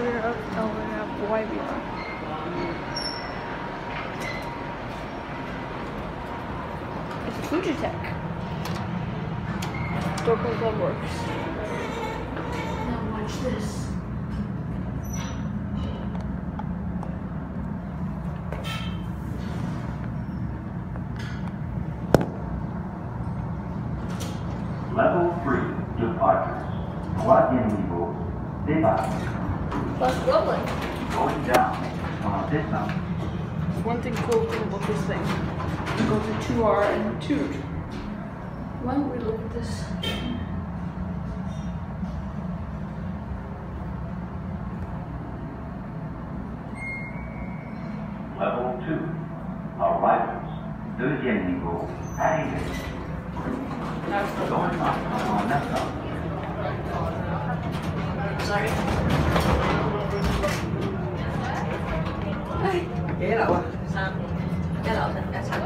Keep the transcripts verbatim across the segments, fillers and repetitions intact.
rear of elevator of Y V R. It's a Fujitec. Door control works. Now watch this. Level three departures. Troisième niveau, départ. That's lovely. Going down on this number. One thing cool about this thing. It goes to two R and two. Why don't we look at this? Level two. Arrivals. Deuxième niveau, arrivée. Going up on that number. Sorry. 幾樓啊？ 三，一樓得一層。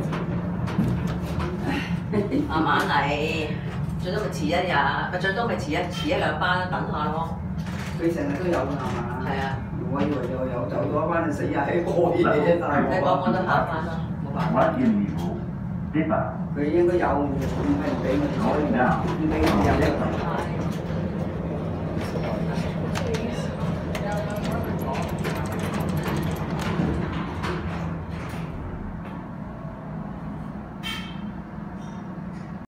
慢慢嚟，最多咪遲一日，咪最多咪遲一遲一兩班，等下咯。 佢成日都有㗎係嘛？ 係啊。 我以為又有走咗一班你死啊！喺過年嘅啫，大你講我都下班啦，冇辦法。 Troisième niveau, départ. 佢應該有，唔係唔俾我哋，唔俾我哋入一